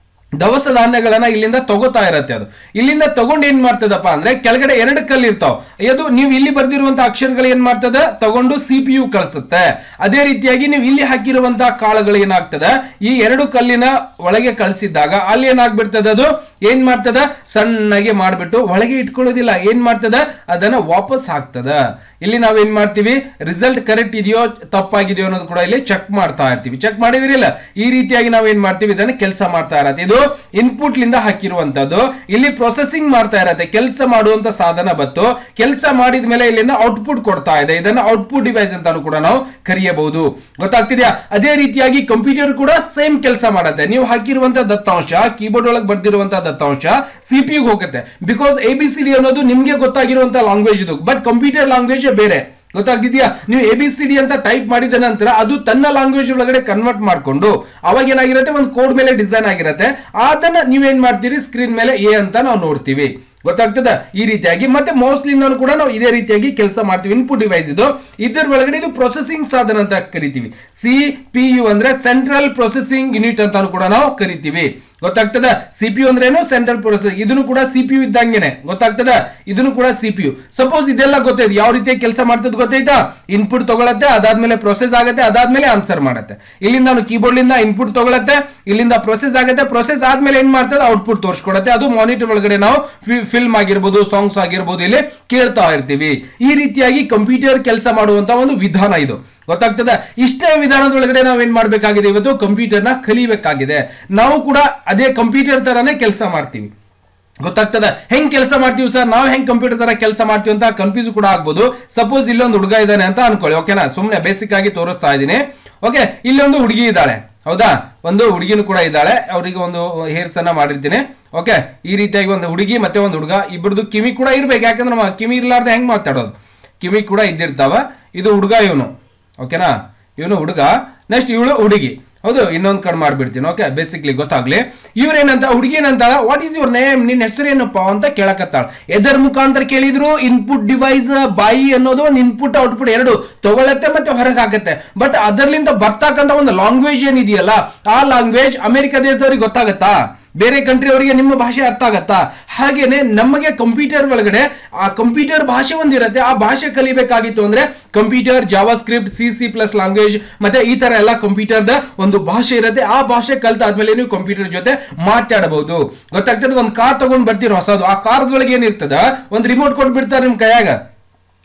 ದವಸ ಧಾನ್ಯಗಳನ್ನ ಇಲ್ಲಿಂದ ತಗೋತಾ ಇರತ್ತೆ. ಅದು ಇಲ್ಲಿಂದ ತಗೊಂಡು ಏನ್ ಮಾಡ್ತದಪ್ಪ ಅಂದ್ರೆ ಕೆಳಗಡೆ ಎರಡು ಕಲ್ಲು ಇರ್ತಾವ. ಅದು ನೀವು ಇಲ್ಲಿ ಬರ್ದಿರುವಂತಹ ಅಕ್ಷರಗಳು ಏನ್ ಮಾಡ್ತದ, ತಗೊಂಡು ಸಿ ಪಿ ಯು ಕಳಿಸುತ್ತೆ. ಅದೇ ರೀತಿಯಾಗಿ ನೀವು ಇಲ್ಲಿ ಹಾಕಿರುವಂತಹ ಕಾಳುಗಳು ಏನಾಗ್ತದ, ಈ ಎರಡು ಕಲ್ಲಿನ ಒಳಗೆ ಕಳಿಸಿದಾಗ ಅಲ್ಲಿ ಏನಾಗ್ಬಿಡ್ತದ, ಅದು ಏನ್ ಮಾಡ್ತದ, ಸಣ್ಣಗೆ ಮಾಡ್ಬಿಟ್ಟು ಒಳಗೆ ಇಟ್ಕೊಳ್ಳೋದಿಲ್ಲ. ಏನ್ ಮಾಡ್ತದ, ಅದನ್ನ ವಾಪಸ್ ಹಾಕ್ತದ. ಇಲ್ಲಿ ನಾವ್ ಏನ್ ಮಾಡ್ತೀವಿ, ರಿಸಲ್ಟ್ ಕರೆಕ್ಟ್ ಇದೆಯೋ ತಪ್ಪಾಗಿದೆಯೋ ಅನ್ನೋದು ಕೂಡ ಇಲ್ಲಿ ಚೆಕ್ ಮಾಡ್ತಾ ಇರ್ತೀವಿ. ಚೆಕ್ ಮಾಡಿದ್ರಿಲ್ಲ, ಈ ರೀತಿಯಾಗಿ ನಾವ್ ಏನ್ ಮಾಡ್ತೀವಿ, ಇದನ್ನ ಕೆಲಸ ಮಾಡ್ತಾ ಇರತ್ತೆ. ಇದು ಇನ್ಪುಟ್ ಲಿಂದ ಹಾಕಿರುವಂತದ್ದು. ಇಲ್ಲಿ ಪ್ರೊಸೆಸಿಂಗ್ ಮಾಡ್ತಾ ಇರತ್ತೆ, ಕೆಲಸ ಮಾಡುವಂತ ಸಾಧನ ಬತ್ತು. ಕೆಲಸ ಮಾಡಿದ ಮೇಲೆ ಇಲ್ಲಿಂದ ಔಟ್ಪುಟ್ ಕೊಡ್ತಾ ಇದೆ. ಇದನ್ನ ಔಟ್ಪುಟ್ ಡಿವೈಸ್ ಅಂತಾನು ಕೂಡ ನಾವು ಕರೆಯಬಹುದು. ಗೊತ್ತಾಗ್ತಿದ್ಯಾ? ಅದೇ ರೀತಿಯಾಗಿ ಕಂಪ್ಯೂಟರ್ ಕೂಡ ಸೇಮ್ ಕೆಲಸ ಮಾಡುತ್ತೆ. ನೀವು ಹಾಕಿರುವಂತ ದತ್ತಾಂಶ, ಕೀಬೋರ್ಡ್ ಒಳಗೆ ಬರ್ದಿರುವಂತಹ ದತ್ತಾಂಶ ಸಿಪಿಯು ಹೋಗುತ್ತೆ. Because A B C D ಅನ್ನೋದು ನಿಮ್ಗೆ ಗೊತ್ತಾಗಿರುವಂತಹ ಲ್ಯಾಂಗ್ವೇಜ್ ಇದು, ಬಟ್ ಕಂಪ್ಯೂಟರ್ ಲ್ಯಾಂಗ್ವೇಜ್ ಬೇರೆ. ಗೊತ್ತಾಗ್ತಿದ್ಯಾ? ನೀವು ಎ ಬಿ ಸಿ ಡಿ ಅಂತ ಟೈಪ್ ಮಾಡಿದ ನಂತರ ಅದು ತನ್ನ ಲ್ಯಾಂಗ್ವೇಜ್ ಒಳಗಡೆ ಕನ್ವರ್ಟ್ ಮಾಡ್ಕೊಂಡು ಅವಾಗ ಏನಾಗಿರುತ್ತೆ, ಒಂದು ಕೋಡ್ ಮೇಲೆ ಡಿಸೈನ್ ಆಗಿರುತ್ತೆ. ಅದನ್ನ ನೀವೇನ್ ಮಾಡ್ತೀರಿ, ಸ್ಕ್ರೀನ್ ಮೇಲೆ ಎ ಅಂತ ನಾವು ನೋಡ್ತೀವಿ. ಗೊತ್ತಾಗ್ತದ? ಈ ರೀತಿಯಾಗಿ ಮತ್ತೆ ಮೋಸ್ಟ್ಲಿ ನಾನು ಕೂಡ ನಾವು ಇದೇ ರೀತಿಯಾಗಿ ಕೆಲಸ ಮಾಡ್ತೀವಿ. ಇನ್ಪುಟ್ ಡಿವೈಸ್ ಇದು, ಇದರ ಒಳಗಡೆ ಇದು ಪ್ರೊಸೆಸಿಂಗ್ ಸಾಧನ ಅಂತ ಕರಿತೀವಿ. ಸಿ ಪಿ ಯು ಅಂದ್ರೆ ಸೆಂಟ್ರಲ್ ಪ್ರೊಸೆಸಿಂಗ್ ಯೂನಿಟ್ ಅಂತ ಕೂಡ ನಾವು ಕರಿತೀವಿ. ಗೊತ್ತಾಗ್ತದ? ಸಿಪಿಯು ಅಂದ್ರೆ ಏನು, ಸೆಂಟ್ರಲ್ ಪ್ರೊಸೆಸ್. ಇದನ್ನು ಕೂಡ ಸಿಪಿಯು ಇದ್ದಂಗೆನೆ. ಗೊತ್ತಾಗ್ತದ? ಇದನ್ನು ಕೂಡ ಸಿಪಿಯು. ಸಪೋಸ್ ಇದೆಲ್ಲ ಗೊತ್ತೈತೆ, ಯಾವ ರೀತಿ ಕೆಲಸ ಮಾಡ್ತದ ಗೊತ್ತೈತಾ? ಇನ್ಪುಟ್ ತಗೊಳತ್ತೆ, ಅದಾದ್ಮೇಲೆ ಪ್ರೊಸೆಸ್ ಆಗುತ್ತೆ, ಅದಾದ್ಮೇಲೆ ಆನ್ಸರ್ ಮಾಡುತ್ತೆ. ಇಲ್ಲಿಂದ ನಾನು ಕೀಬೋರ್ಡ್ ಲಿಂದ ಇನ್ಪುಟ್ ತಗೊಳತ್ತೆ, ಇಲ್ಲಿಂದ ಪ್ರೊಸೆಸ್ ಆಗುತ್ತೆ, ಪ್ರೊಸೆಸ್ ಆದ್ಮೇಲೆ ಏನ್ ಮಾಡ್ತದೆ, ಔಟ್ಪುಟ್ ತೋರಿಸ್ಕೊಡತ್ತೆ. ಅದು ಮಾನಿಟರ್ ಒಳಗಡೆ ನಾವು ಫಿಲ್ಮ್ ಆಗಿರ್ಬೋದು, ಸಾಂಗ್ಸ್ ಆಗಿರ್ಬೋದು, ಇಲ್ಲಿ ಕೇಳ್ತಾ ಇರ್ತೀವಿ. ಈ ರೀತಿಯಾಗಿ ಕಂಪ್ಯೂಟರ್ ಕೆಲಸ ಮಾಡುವಂತ ಒಂದು ವಿಧಾನ ಇದು. ಗೊತ್ತಾಗ್ತದ? ಇಷ್ಟೇ ವಿಧಾನದೊಳಗಡೆ ನಾವು ಏನ್ ಮಾಡ್ಬೇಕಾಗಿದೆ, ಇವತ್ತು ಕಂಪ್ಯೂಟರ್ ನ ಕಲಿಬೇಕಾಗಿದೆ. ನಾವು ಕೂಡ ಅದೇ ಕಂಪ್ಯೂಟರ್ ತರಾನೇ ಕೆಲಸ ಮಾಡ್ತೀವಿ. ಗೊತ್ತಾಗ್ತದ? ಹೆಂಗ್ ಕೆಲಸ ಮಾಡ್ತೀವಿ ಸರ್, ನಾವು ಹೆಂಗ್ ಕಂಪ್ಯೂಟರ್ ತರ ಕೆಲಸ ಮಾಡ್ತೀವಿ ಅಂತ ಕನ್ಫ್ಯೂಸ್ ಕೂಡ ಆಗ್ಬೋದು. ಸಪೋಸ್ ಇಲ್ಲೊಂದು ಹುಡುಗ ಇದ್ದಾನೆ ಅಂತ ಅನ್ಕೊಳ್ಳಿ. ಓಕೆನಾ, ಸುಮ್ನೆ ಬೇಸಿಕ್ ಆಗಿ ತೋರಿಸ್ತಾ ಇದ್ದೀನಿ. ಓಕೆ, ಇಲ್ಲೊಂದು ಹುಡುಗಿ ಇದ್ದಾಳೆ. ಹೌದಾ, ಒಂದು ಹುಡುಗಿನೂ ಕೂಡ ಇದ್ದಾಳೆ. ಅವರಿಗೆ ಒಂದು ಹೇರ್ಸ್ ಅನ್ನ ಮಾಡಿರ್ತೀನಿ. ಓಕೆ, ಈ ರೀತಿಯಾಗಿ ಒಂದು ಹುಡುಗಿ ಮತ್ತೆ ಒಂದು ಹುಡುಗ, ಇಬ್ಬರದು ಕಿವಿ ಕೂಡ ಇರ್ಬೇಕು. ಯಾಕಂದ್ರೆ ಕಿವಿ ಇರ್ಲಾರ್ದೆ ಹೆಂಗ್ ಮಾತಾಡೋದು, ಕಿವಿ ಕೂಡ ಇದ್ದಿರ್ತಾವ. ಇದು ಹುಡುಗ, ಇವನು. ಓಕೆನಾ, ಇವನು ಹುಡುಗ. ನೆಕ್ಸ್ಟ್ ಇವಳು ಹುಡುಗಿ. ಹೌದು, ಇನ್ನೊಂದು ಕಡೆ ಮಾಡ್ಬಿಡ್ತೀನಿ. ಓಕೆ, ಬೇಸಿಕ್ಲಿ ಗೊತ್ತಾಗ್ಲಿ. ಇವ್ರೇನಂತ, ಹುಡುಗಿ ಏನಂತಾಳ, ವಾಟ್ ಈಸ್ ಯುವರ್ ನೇಮ್, ನಿನ್ನ ಹೆಸರು ಏನಪ್ಪ ಅಂತ ಕೇಳಕತ್ತಾಳ. ಎದರ ಮುಖಾಂತರ ಕೇಳಿದ್ರು, ಇನ್ಪುಟ್ ಡಿವೈಸ್ ಬಾಯಿ ಅನ್ನೋದು ಒಂದು ಇನ್ಪುಟ್ ಔಟ್ಪುಟ್ ಎರಡು ತಗೊಳತ್ತೆ ಮತ್ತೆ ಹೊರಗೆ ಹಾಕತ್ತೆ. ಬಟ್ ಅದರ್ಲಿಂದ ಬರ್ತಕ್ಕಂಥ ಒಂದು ಲ್ಯಾಂಗ್ವೇಜ್ ಏನಿದೆಯಲ್ಲ, ಆ ಲ್ಯಾಂಗ್ವೇಜ್ ಅಮೆರಿಕ ದೇಶದವ್ರಿಗೆ ಗೊತ್ತಾಗತ್ತಾ, ಬೇರೆ ಕಂಟ್ರಿ ಅವರಿಗೆ ನಿಮ್ಮ ಭಾಷೆ ಅರ್ಥ ಆಗತ್ತಾ? ಹಾಗೇನೆ ನಮಗೆ ಕಂಪ್ಯೂಟರ್ ಒಳಗಡೆ ಆ ಕಂಪ್ಯೂಟರ್ ಭಾಷೆ ಒಂದಿರುತ್ತೆ. ಆ ಭಾಷೆ ಕಲಿಬೇಕಾಗಿತ್ತು ಅಂದ್ರೆ computer, JavaScript, C C plus language ಮತ್ತೆ ಈ ತರ ಎಲ್ಲ ಕಂಪ್ಯೂಟರ್ದ ಒಂದು ಭಾಷೆ ಇರುತ್ತೆ. ಆ ಭಾಷೆ ಕಲ್ತಾದ್ಮೇಲೆ ನೀವು ಕಂಪ್ಯೂಟರ್ ಜೊತೆ ಮಾತಾಡಬಹುದು. ಗೊತ್ತಾಗ್ತದೆ? ಒಂದು ಕಾರ್ ತಗೊಂಡ್ ಬರ್ತೀರ ಹೊಸದು, ಆ ಕಾರ್ದೊಳಗೆ ಏನಿರ್ತದ, ಒಂದು ರಿಮೋಟ್ ಕೊಟ್ಬಿಡ್ತಾರೆ ನಿಮ್ ಕೈಯಾಗ.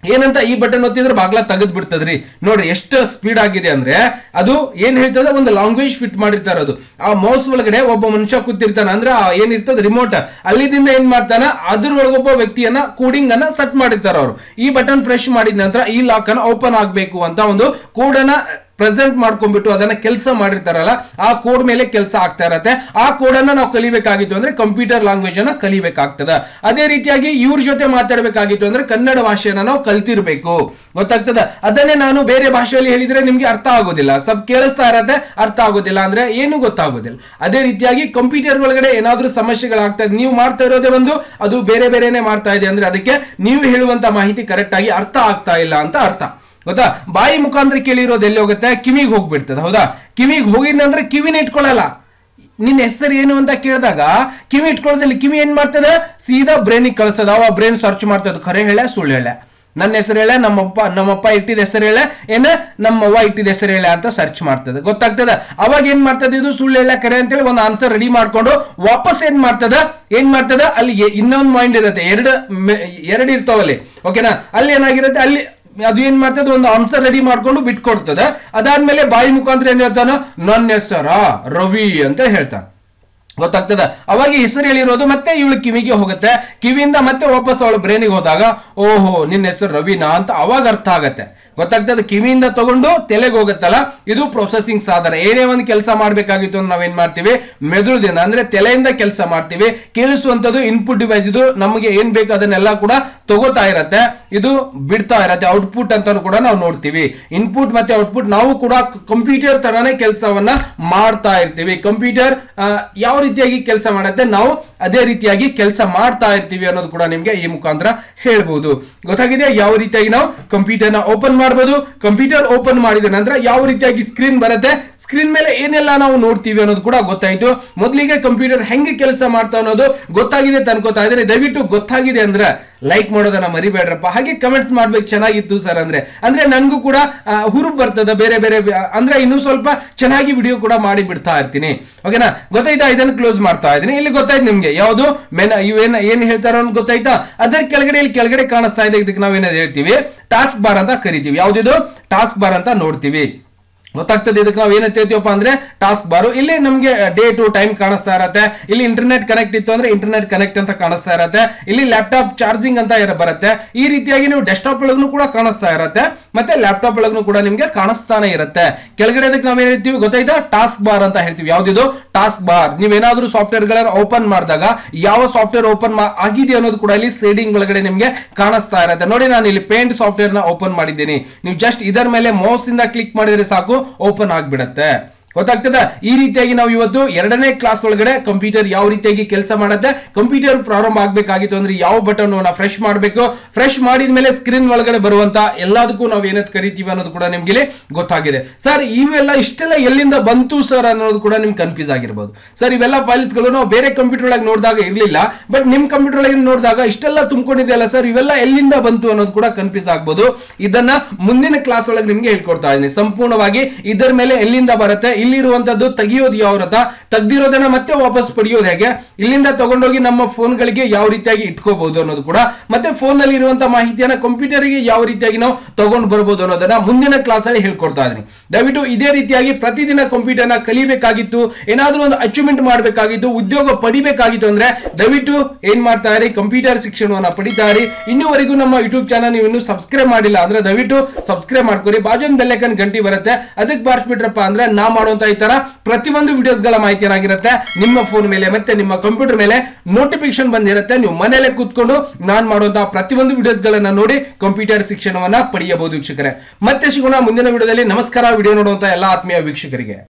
ಏನಂತ ಈ ಬಟನ್ ಒತ್ತಿದ್ರೆ ಬಾಗ್ಲ ತೆಗೆದ್ ಬಿಡ್ತದ್ರಿ. ನೋಡ್ರಿ ಎಷ್ಟು ಸ್ಪೀಡ್ ಆಗಿದೆ ಅಂದ್ರೆ ಅದು ಏನ್ ಹೇಳ್ತದ, ಒಂದು ಲ್ಯಾಂಗ್ವೇಜ್ ಫಿಟ್ ಮಾಡಿರ್ತಾರ. ಅದು ಆ ಮೌಸ್ ಒಳಗಡೆ ಒಬ್ಬ ಮನುಷ್ಯ ಕೂತಿರ್ತಾನ ಅಂದ್ರೆ ಏನಿರ್ತದ ರಿಮೋಟ್, ಅಲ್ಲಿದಿಂದ ಏನ್ ಮಾಡ್ತಾನ ಅದ್ರೊಳಗೊಬ್ಬ ವ್ಯಕ್ತಿಯನ್ನ ಕೋಡಿಂಗ್ ಅನ್ನ ಸೆಟ್ ಮಾಡಿರ್ತಾರ ಅವರು. ಈ ಬಟನ್ ಫ್ರೆಶ್ ಮಾಡಿದ ನಂತರ ಈ ಲಾಕ್ ಅನ್ನ ಓಪನ್ ಆಗ್ಬೇಕು ಅಂತ ಒಂದು ಕೋಡ್ ಅನ್ನ ಪ್ರೆಸೆಂಟ್ ಮಾಡ್ಕೊಂಡ್ಬಿಟ್ಟು ಅದನ್ನ ಕೆಲಸ ಮಾಡಿರ್ತಾರಲ್ಲ, ಆ ಕೋಡ್ ಮೇಲೆ ಕೆಲಸ ಆಗ್ತಾ ಇರತ್ತೆ. ಆ ಕೋಡ್ ಅನ್ನ ನಾವು ಕಲಿಬೇಕಾಗಿತ್ತು ಅಂದ್ರೆ ಕಂಪ್ಯೂಟರ್ ಲ್ಯಾಂಗ್ವೇಜ್ ಅನ್ನ ಕಲಿಬೇಕಾಗ್ತದ. ಅದೇ ರೀತಿಯಾಗಿ ಇವ್ರ ಜೊತೆ ಮಾತಾಡಬೇಕಾಗಿತ್ತು ಅಂದ್ರೆ ಕನ್ನಡ ಭಾಷೆಯನ್ನ ನಾವು ಕಲ್ತಿರ್ಬೇಕು, ಗೊತ್ತಾಗ್ತದ. ಅದನ್ನೇ ನಾನು ಬೇರೆ ಭಾಷೆಯಲ್ಲಿ ಹೇಳಿದ್ರೆ ನಿಮ್ಗೆ ಅರ್ಥ ಆಗೋದಿಲ್ಲ, ಸ್ವಲ್ಪ ಕೇಳಿಸ್ತಾ ಇರತ್ತೆ, ಅರ್ಥ ಆಗೋದಿಲ್ಲ ಅಂದ್ರೆ ಏನು ಗೊತ್ತಾಗೋದಿಲ್ಲ. ಅದೇ ರೀತಿಯಾಗಿ ಕಂಪ್ಯೂಟರ್ ಒಳಗಡೆ ಏನಾದ್ರೂ ಸಮಸ್ಯೆಗಳಾಗ್ತಾ ಇದೆ, ನೀವು ಮಾಡ್ತಾ ಇರೋದೇ ಒಂದು, ಅದು ಬೇರೆ ಬೇರೆನೆ ಮಾಡ್ತಾ ಇದೆ ಅಂದ್ರೆ ಅದಕ್ಕೆ ನೀವು ಹೇಳುವಂತ ಮಾಹಿತಿ ಕರೆಕ್ಟ್ ಆಗಿ ಅರ್ಥ ಆಗ್ತಾ ಇಲ್ಲ ಅಂತ ಅರ್ಥ, ಗೊತ್ತಾ. ಬಾಯಿ ಮುಖಾಂತರ ಕೇಳಿರೋದು ಎಲ್ಲಿ ಹೋಗುತ್ತೆ, ಕಿವಿಗೆ ಹೋಗ್ಬಿಡ್ತದೆ, ಹೌದಾ. ಕಿವಿಗೆ ಹೋಗಿದ್ನಂದ್ರೆ ಕಿವಿನ ಇಟ್ಕೊಳ್ಳಲ್ಲ. ನಿನ್ನ ಹೆಸರು ಏನು ಅಂತ ಕೇಳಿದಾಗ ಕಿವಿ ಇಟ್ಕೊಳ್ಳೋದಿಲ್ಲ, ಕಿವಿ ಏನ್ ಮಾಡ್ತದೆ, ಸೀದಾ ಬ್ರೈನಿಗೆ ಕಳಿಸ್ತದ. ಅವ ಬ್ರೈನ್ ಸರ್ಚ್ ಮಾಡ್ತದ, ಖರೆ ಹೇಳ ಸುಳ್ಳು ಹೇಳ, ನನ್ನ ಹೆಸರು ಹೇಳ, ನಮ್ಮಪ್ಪ ನಮ್ಮಪ್ಪ ಇಟ್ಟಿದ ಹೆಸರು ಹೇಳ, ಏನ ನಮ್ಮವ್ವ ಇಟ್ಟಿದ ಹೆಸರು ಹೇಳ ಅಂತ ಸರ್ಚ್ ಮಾಡ್ತದೆ, ಗೊತ್ತಾಗ್ತದ. ಅವಾಗ ಏನ್ ಮಾಡ್ತದೆ, ಇದು ಸುಳ್ಳು ಹೇಳ ಕರೆ ಅಂತೇಳಿ ಒಂದು ಆನ್ಸರ್ ರೆಡಿ ಮಾಡ್ಕೊಂಡು ವಾಪಸ್ ಏನ್ ಮಾಡ್ತದ ಏನ್ ಮಾಡ್ತದ ಅಲ್ಲಿ ಇನ್ನೊಂದು ಮೈಂಡ್ ಇರುತ್ತೆ, ಎರಡು ಎರಡು ಇರ್ತಾವಲ್ಲಿ, ಓಕೆನಾ. ಅಲ್ಲಿ ಏನಾಗಿರುತ್ತೆ, ಅಲ್ಲಿ ಅದು ಏನ್ ಮಾಡ್ತದೆ, ಒಂದು ಆನ್ಸರ್ ರೆಡಿ ಮಾಡ್ಕೊಂಡು ಬಿಟ್ಕೊಡ್ತದೆ. ಅದಾದ್ಮೇಲೆ ಬಾಯಿ ಮುಖಾಂತರ ಏನ್ ಹೇಳ್ತಾನ, ನನ್ನ ಹೆಸರ ರವಿ ಅಂತ ಹೇಳ್ತಾನೆ, ಗೊತ್ತಾಗ್ತದ. ಅವಾಗ ಹೆಸರು ಹೇಳಿರೋದು ಮತ್ತೆ ಇವಳು ಕಿವಿಗೆ ಹೋಗುತ್ತೆ, ಕಿವಿಯಿಂದ ಮತ್ತೆ ವಾಪಸ್ ಅವಳು ಬ್ರೈನಿಗೆ ಹೋದಾಗ ಓಹೋ ನಿನ್ನ ಹೆಸರು ರವಿನಾ ಅಂತ ಅವಾಗ ಅರ್ಥ ಆಗತ್ತೆ, ಗೊತ್ತಾಗ್ತದೆ. ಕಿವಿಯಿಂದ ತಗೊಂಡು ತಲೆಗೆ ಹೋಗುತ್ತಲ್ಲ, ಇದು ಪ್ರೊಸೆಸಿಂಗ್ ಸಾಧನ. ಏನೇ ಒಂದು ಕೆಲಸ ಮಾಡ್ಬೇಕಾಗಿತ್ತು ಅಂದ್ರೆ ನಾವೇನ್ ಮಾಡ್ತೀವಿ, ಮೆದುಳಿಂದ ಅಂದ್ರೆ ತಲೆಯಿಂದ ಕೆಲಸ ಮಾಡ್ತೀವಿ. ಕೇಳಿಸುವಂತದ್ದು ಇನ್ಪುಟ್ ಡಿವೈಸ್, ಇದು ನಮಗೆ ಏನ್ ಬೇಕು ಅದನ್ನೆಲ್ಲ ಕೂಡ ತಗೋತಾ ಇರತ್ತೆ, ಇದು ಬಿಡ್ತಾ ಇರತ್ತೆ. ಔಟ್ಪುಟ್ ಅಂತ ಕೂಡ ನಾವು ನೋಡ್ತೀವಿ. ಇನ್ಪುಟ್ ಮತ್ತೆ ಔಟ್ಪುಟ್, ನಾವು ಕೂಡ ಕಂಪ್ಯೂಟರ್ ತರಾನೇ ಕೆಲಸವನ್ನ ಮಾಡ್ತಾ ಇರ್ತೀವಿ. ಕಂಪ್ಯೂಟರ್ ಯಾವ ರೀತಿಯಾಗಿ ಕೆಲಸ ಮಾಡುತ್ತೆ, ನಾವು ಅದೇ ರೀತಿಯಾಗಿ ಕೆಲಸ ಮಾಡ್ತಾ ಇರ್ತೀವಿ ಅನ್ನೋದು ಕೂಡ ನಿಮ್ಗೆ ಈ ಮುಖಾಂತರ ಹೇಳ್ಬಹುದು. ಗೊತ್ತಾಗಿದೆ ಯಾವ ರೀತಿಯಾಗಿ ನಾವು ಕಂಪ್ಯೂಟರ್ನ ಓಪನ್ ಮಾಡಬಹುದು. ಕಂಪ್ಯೂಟರ್ ಓಪನ್ ಮಾಡಿದ ನಂತರ ಯಾವ ರೀತಿಯಾಗಿ ಸ್ಕ್ರೀನ್ ಬರುತ್ತೆ, ಸ್ಕ್ರೀನ್ ಮೇಲೆ ಏನೆಲ್ಲ ನಾವು ನೋಡ್ತೀವಿ ಅನ್ನೋದು ಕೂಡ ಗೊತ್ತಾಯ್ತು. ಮೊದಲಿಗೆ ಕಂಪ್ಯೂಟರ್ ಹೆಂಗೆ ಕೆಲಸ ಮಾಡ್ತಾ ಅನ್ನೋದು ಗೊತ್ತಾಗಿದೆ ಅನ್ಕೋತಾ ಇದ್ರೆ, ದಯವಿಟ್ಟು ಗೊತ್ತಾಗಿದೆ ಅಂದ್ರೆ ಲೈಕ್ ಮಾಡೋದನ್ನ ಮರಿಬೇಡ್ರಪ್ಪ. ಹಾಗೆ ಕಮೆಂಟ್ಸ್ ಮಾಡ್ಬೇಕು, ಚೆನ್ನಾಗಿತ್ತು ಸರ್ ಅಂದ್ರೆ ಅಂದ್ರೆ ನನ್ಗೂ ಕೂಡ ಹುರುಪ್ ಬರ್ತದ, ಬೇರೆ ಬೇರೆ ಅಂದ್ರೆ ಇನ್ನೂ ಸ್ವಲ್ಪ ಚೆನ್ನಾಗಿ ವಿಡಿಯೋ ಕೂಡ ಮಾಡಿ ಬಿಡ್ತಾ ಇರ್ತೀನಿ, ಓಕೆನಾ. ಗೊತ್ತಾಯ್ತಾ, ಇದನ್ನು ಕ್ಲೋಸ್ ಮಾಡ್ತಾ ಇದ್ದೀನಿ. ಇಲ್ಲಿ ಗೊತ್ತಾಯ್ತು ನಿಮ್ಗೆ ಯಾವುದು ಮೆನ್ ಇವೇನ್ ಏನ್ ಹೇಳ್ತಾರ ಅಂತ ಗೊತ್ತಾಯ್ತಾ. ಅದರ ಕೆಳಗಡೆ ಇಲ್ಲಿ ಕೆಳಗಡೆ ಕಾಣಿಸ್ತಾ ಇದೆ, ಇದಕ್ಕೆ ನಾವೇನದು ಹೇಳ್ತೀವಿ, ಟಾಸ್ಕ್ ಬಾರ್ ಅಂತ ಕರಿತೀವಿ. ಯಾವ್ದಿದು ಟಾಸ್ಕ್ ಬಾರ್ ಅಂತ ನೋಡ್ತೀವಿ, ಗೊತ್ತಾಗ್ತದೆ. ಇದಕ್ಕೆ ನಾವು ಏನಂತ ಹೇಳ್ತೀವಪ್ಪ ಅಂದ್ರೆ ಟಾಸ್ಕ್ ಬಾರು. ಇಲ್ಲಿ ನಮಗೆ ಡೇಟು ಟೈಮ್ ಕಾಣಿಸ್ತಾ ಇರತ್ತೆ. ಇಲ್ಲಿ ಇಂಟರ್ನೆಟ್ ಕನೆಕ್ಟ್ ಇತ್ತು ಅಂದ್ರೆ ಇಂಟರ್ನೆಟ್ ಕನೆಕ್ಟ್ ಅಂತ ಕಾಣಿಸ್ತಾ ಇರತ್ತೆ. ಇಲ್ಲಿ ಲ್ಯಾಪ್ಟಾಪ್ ಚಾರ್ಜಿಂಗ್ ಅಂತ ಬರುತ್ತೆ. ಈ ರೀತಿಯಾಗಿ ನೀವು ಡೆಸ್ಕ್ಟಾಪ್ ಒಳಗೂ ಕೂಡ ಕಾಣಿಸ್ತಾ ಇರತ್ತೆ, ಮತ್ತೆ ಲ್ಯಾಪ್ಟಾಪ್ ಒಳಗೂ ಕೂಡ ನಿಮ್ಗೆ ಕಾಣಿಸ್ತಾನೆ ಇರುತ್ತೆ. ಕೆಳಗಡೆ ಅದಕ್ಕೆ ನಾವೇನ್ ಹೇಳ್ತೀವಿ ಗೊತ್ತಾಯ್ತಾ, ಟಾಸ್ಕ್ ಬಾರ್ ಅಂತ ಹೇಳ್ತೀವಿ. ಯಾವ್ದಿದು ಟಾಸ್ಕ್ ಬಾರ್. ನೀವೇನಾದ್ರೂ ಸಾಫ್ಟ್ವೇರ್ ಗಳನ್ನ ಓಪನ್ ಮಾಡಿದಾಗ ಯಾವ ಸಾಫ್ಟ್ವೇರ್ ಓಪನ್ ಆಗಿದೆ ಅನ್ನೋದು ಕೂಡ ಇಲ್ಲಿ ಶೇಡಿಂಗ್ ಒಳಗಡೆ ನಿಮ್ಗೆ ಕಾಣಿಸ್ತಾ ಇರತ್ತೆ. ನೋಡಿ, ನಾನು ಇಲ್ಲಿ ಪೇಂಟ್ ಸಾಫ್ಟ್ವೇರ್ ನ ಓಪನ್ ಮಾಡಿದ್ದೀನಿ. ನೀವು ಜಸ್ಟ್ ಇದರ ಮೇಲೆ ಮೌಸ್ ಇಂದ ಕ್ಲಿಕ್ ಮಾಡಿದ್ರೆ ಸಾಕು, ಓಪನ್ ಆಗ್ಬಿಡತ್ತೆ, ಗೊತ್ತಾಗ್ತದ. ಈ ರೀತಿಯಾಗಿ ನಾವು ಇವತ್ತು ಎರಡನೇ ಕ್ಲಾಸ್ ಒಳಗಡೆ ಕಂಪ್ಯೂಟರ್ ಯಾವ ರೀತಿಯಾಗಿ ಕೆಲಸ ಮಾಡುತ್ತೆ, ಕಂಪ್ಯೂಟರ್ ಪ್ರಾರಂಭ ಆಗ್ಬೇಕಾಗಿತ್ತು ಅಂದ್ರೆ ಯಾವ ಬಟನ್ ನಾವು ಫ್ರೆಶ್ ಮಾಡಬೇಕು, ಫ್ರೆಶ್ ಮಾಡಿದ ಮೇಲೆ ಸ್ಕ್ರೀನ್ ಒಳಗಡೆ ಬರುವಂತ ಎಲ್ಲದಕ್ಕೂ ನಾವು ಏನಂತ ಕರಿತೀವಿ ಅನ್ನೋದು ಕೂಡ ನಿಮ್ಗೆ ಇಲ್ಲಿ ಗೊತ್ತಾಗಿದೆ. ಸರ್ ಇವೆಲ್ಲ ಇಷ್ಟೆಲ್ಲ ಎಲ್ಲಿಂದ ಬಂತು ಸರ್ ಅನ್ನೋದು ಕೂಡ ನಿಮ್ಗೆ ಕನ್ಫ್ಯೂಸ್ ಆಗಿರ್ಬೋದು. ಸರ್ ಇವೆಲ್ಲ ಫೈಲ್ಸ್ ಗಳು ನಾವು ಬೇರೆ ಕಂಪ್ಯೂಟರ್ ಒಳಗೆ ನೋಡಿದಾಗ ಇರ್ಲಿಲ್ಲ, ಬಟ್ ನಿಮ್ ಕಂಪ್ಯೂಟರ್ ಒಳಗೆ ನೋಡಿದಾಗ ಇಷ್ಟೆಲ್ಲ ತುಂಬಿಕೊಂಡಿದೆಯಲ್ಲ ಸರ್, ಇವೆಲ್ಲ ಎಲ್ಲಿಂದ ಬಂತು ಅನ್ನೋದು ಕೂಡ ಕನ್ಫ್ಯೂಸ್ ಆಗ್ಬೋದು. ಇದನ್ನ ಮುಂದಿನ ಕ್ಲಾಸ್ ಒಳಗೆ ನಿಮ್ಗೆ ಹೇಳ್ಕೊಡ್ತಾ ಇದ್ದೀನಿ ಸಂಪೂರ್ಣವಾಗಿ. ಇದರ ಮೇಲೆ ಎಲ್ಲಿಂದ ಬರುತ್ತೆ, ಇಲ್ಲಿರುವಂತದ್ದು ತೆಗಿಯೋದು ಯಾವ ರಥ, ತೆಗ್ದಿರೋದನ್ನ ಮತ್ತೆ ವಾಪಸ್ ಪಡೆಯೋದು ಹೇಗೆ, ಇಲ್ಲಿಂದ ತಗೊಂಡೋಗಿ ನಮ್ಮ ಫೋನ್ ಗಳಿಗೆ ಯಾವ ರೀತಿಯಾಗಿ ಇಟ್ಕೋಬಹುದು ಅನ್ನೋದು ಕೂಡ, ಮತ್ತೆ ಫೋನ್ ನಲ್ಲಿ ಇರುವಂತಹ ಮಾಹಿತಿಯನ್ನ ಕಂಪ್ಯೂಟರ್ ಗೆ ಯಾವ ರೀತಿಯಾಗಿ ನಾವು ತಗೊಂಡು ಬರಬಹುದು ಅನ್ನೋದನ್ನ ಮುಂದಿನ ಕ್ಲಾಸ್ ಅಲ್ಲಿ ಹೇಳ್ಕೊಡ್ತಾ ಇದ್ದೀನಿ. ದಯವಿಟ್ಟು ಇದೇ ರೀತಿಯಾಗಿ ಪ್ರತಿದಿನ ಕಂಪ್ಯೂಟರ್ ನ ಕಲಿಬೇಕಾಗಿತ್ತು, ಏನಾದ್ರೂ ಒಂದು ಅಚೀವ್ಮೆಂಟ್ ಮಾಡಬೇಕಾಗಿತ್ತು, ಉದ್ಯೋಗ ಪಡಿಬೇಕಾಗಿತ್ತು ಅಂದ್ರೆ ದಯವಿಟ್ಟು ಏನ್ ಮಾಡ್ತಾ ಇರಿ, ಕಂಪ್ಯೂಟರ್ ಶಿಕ್ಷಣವನ್ನ ಪಡಿತಾ ಇರಿ. ಇನ್ನೂವರೆಗೂ ನಮ್ಮ ಯೂಟ್ಯೂಬ್ ಚಾನಲ್ ನೀವು ಇನ್ನೂ ಸಬ್ಸ್ಕ್ರೈಬ್ ಮಾಡಿಲ್ಲ ಅಂದ್ರೆ ದಯವಿಟ್ಟು ಸಬ್ಸ್ಕ್ರೈಬ್ ಮಾಡ್ಕೊರಿ. ಬಾಜು ಬೆಲ್ ಐಕಾನ್ ಗಂಟಿ ಬರುತ್ತೆ, ಅದಕ್ಕೆ ಬಾರಿಸ್ಬಿಟ್ರಪ್ಪ ಅಂದ್ರೆ ನಾ ಮಾಡುವಂತ ಈ ತರ ಪ್ರತಿಯೊಂದು ವಿಡಿಯೋಸ್ ಗಳ ಮಾಹಿತಿ ಏನಾಗಿರುತ್ತೆ ನಿಮ್ಮ ಫೋನ್ ಮೇಲೆ ಮತ್ತೆ ನಿಮ್ಮ ಕಂಪ್ಯೂಟರ್ ಮೇಲೆ ನೋಟಿಫಿಕೇಶನ್ ಬಂದಿರುತ್ತೆ. ನೀವು ಮನೆಯಲ್ಲೇ ಕೂತ್ಕೊಂಡು ನಾನ್ ಮಾಡುವಂತಹ ಪ್ರತಿಯೊಂದು ವಿಡಿಯೋಸ್ ಗಳನ್ನ ನೋಡಿ ಕಂಪ್ಯೂಟರ್ ಶಿಕ್ಷಣವನ್ನ ಪಡೆಯಬಹುದು ವೀಕ್ಷಕರೇ. ಮತ್ತೆ ಸಿಗೋಣ ಮುಂದಿನ ವಿಡಿಯೋದಲ್ಲಿ. ನಮಸ್ಕಾರ. ವಿಡಿಯೋ ನೋಡುವಂತ ಎಲ್ಲ ಆತ್ಮೀಯ ವೀಕ್ಷಕರಿಗೆ.